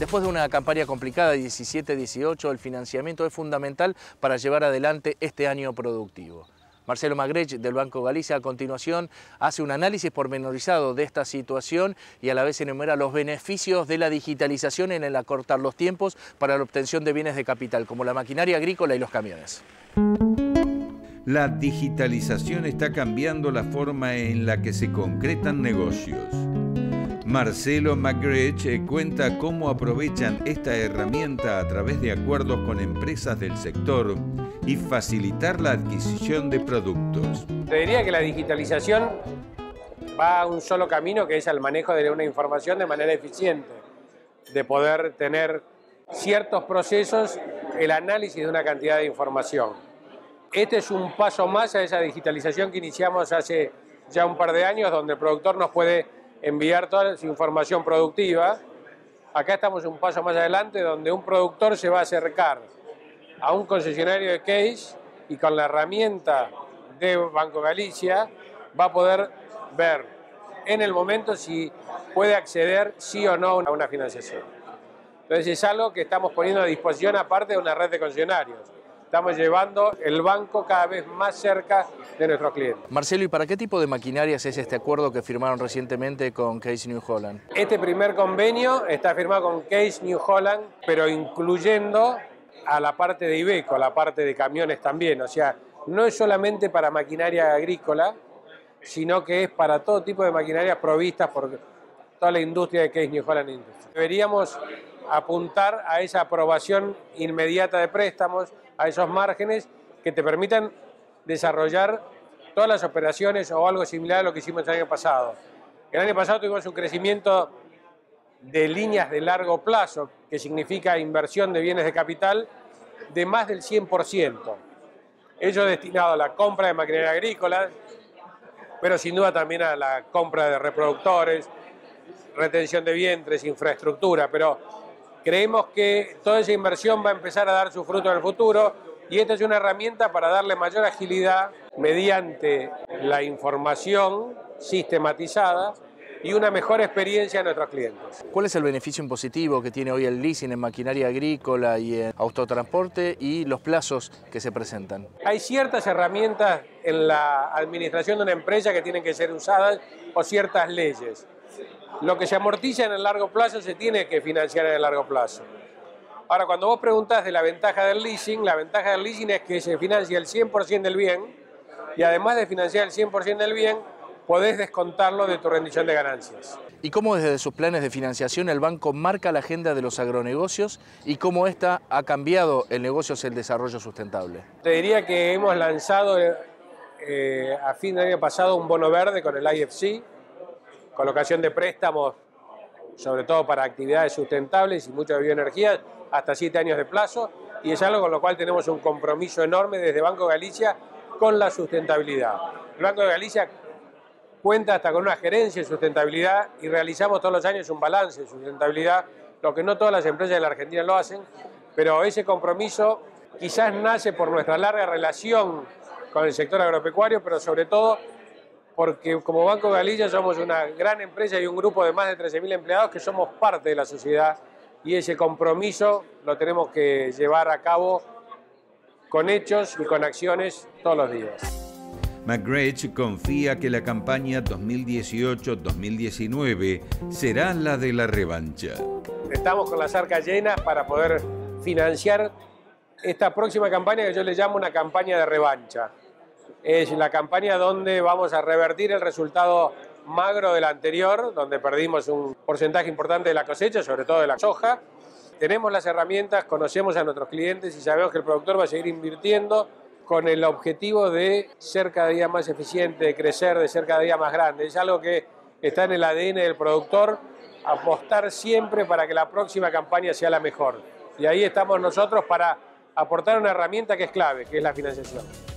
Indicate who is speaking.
Speaker 1: Después de una campaña complicada 17-18, el financiamiento es fundamental para llevar adelante este año productivo. Marcelo Magrech, del Banco Galicia, a continuación hace un análisis pormenorizado de esta situación y a la vez enumera los beneficios de la digitalización en el acortar los tiempos para la obtención de bienes de capital, como la maquinaria agrícola y los camiones.
Speaker 2: La digitalización está cambiando la forma en la que se concretan negocios. Marcelo Magrech cuenta cómo aprovechan esta herramienta a través de acuerdos con empresas del sector y facilitar la adquisición de productos.
Speaker 3: Te diría que la digitalización va a un solo camino, que es al manejo de una información de manera eficiente, de poder tener ciertos procesos, el análisis de una cantidad de información. Este es un paso más a esa digitalización que iniciamos hace ya un par de años, donde el productor nos puede enviar toda su información productiva. Acá estamos un paso más adelante, donde un productor se va a acercar a un concesionario de case y con la herramienta de Banco Galicia va a poder ver en el momento si puede acceder sí o no a una financiación. Entonces es algo que estamos poniendo a disposición aparte de una red de concesionarios. Estamos llevando el banco cada vez más cerca de nuestros clientes.
Speaker 1: Marcelo, ¿y para qué tipo de maquinarias es este acuerdo que firmaron recientemente con Case New Holland?
Speaker 3: Este primer convenio está firmado con Case New Holland, pero incluyendo a la parte de Iveco, a la parte de camiones también. O sea, no es solamente para maquinaria agrícola, sino que es para todo tipo de maquinarias provistas por toda la industria de Case New Holland Industries. Deberíamos apuntar a esa aprobación inmediata de préstamos, a esos márgenes que te permitan desarrollar todas las operaciones o algo similar a lo que hicimos el año pasado. El año pasado tuvimos un crecimiento de líneas de largo plazo, que significa inversión de bienes de capital, de más del 100%. Ello destinado a la compra de maquinaria agrícola, pero sin duda también a la compra de reproductores, retención de vientres, infraestructura, pero creemos que toda esa inversión va a empezar a dar su fruto en el futuro y esta es una herramienta para darle mayor agilidad mediante la información sistematizada y una mejor experiencia a nuestros clientes.
Speaker 1: ¿Cuál es el beneficio impositivo que tiene hoy el leasing en maquinaria agrícola y en autotransporte y los plazos que se presentan?
Speaker 3: Hay ciertas herramientas en la administración de una empresa que tienen que ser usadas o ciertas leyes. Lo que se amortiza en el largo plazo se tiene que financiar en el largo plazo. Ahora, cuando vos preguntás de la ventaja del leasing es que se financia el 100% del bien y además de financiar el 100% del bien, podés descontarlo de tu rendición de ganancias.
Speaker 1: ¿Y cómo desde sus planes de financiación el banco marca la agenda de los agronegocios y cómo esta ha cambiado el negocio hacia el desarrollo sustentable?
Speaker 3: Te diría que hemos lanzado a fin del año pasado un bono verde con el IFC, colocación de préstamos, sobre todo para actividades sustentables y mucho de bioenergía, hasta 7 años de plazo, y es algo con lo cual tenemos un compromiso enorme desde Banco Galicia con la sustentabilidad. El Banco de Galicia cuenta hasta con una gerencia de sustentabilidad y realizamos todos los años un balance de sustentabilidad, lo que no todas las empresas de la Argentina lo hacen, pero ese compromiso quizás nace por nuestra larga relación con el sector agropecuario, pero sobre todo porque como Banco Galicia somos una gran empresa y un grupo de más de 13.000 empleados que somos parte de la sociedad y ese compromiso lo tenemos que llevar a cabo con hechos y con acciones todos los días.
Speaker 2: Magrech confía que la campaña 2018-2019 será la de la revancha.
Speaker 3: Estamos con las arcas llenas para poder financiar esta próxima campaña que yo le llamo una campaña de revancha. Es la campaña donde vamos a revertir el resultado magro de la anterior, donde perdimos un porcentaje importante de la cosecha, sobre todo de la soja. Tenemos las herramientas, conocemos a nuestros clientes y sabemos que el productor va a seguir invirtiendo con el objetivo de ser cada día más eficiente, de crecer, de ser cada día más grande. Es algo que está en el ADN del productor, apostar siempre para que la próxima campaña sea la mejor. Y ahí estamos nosotros para aportar una herramienta que es clave, que es la financiación.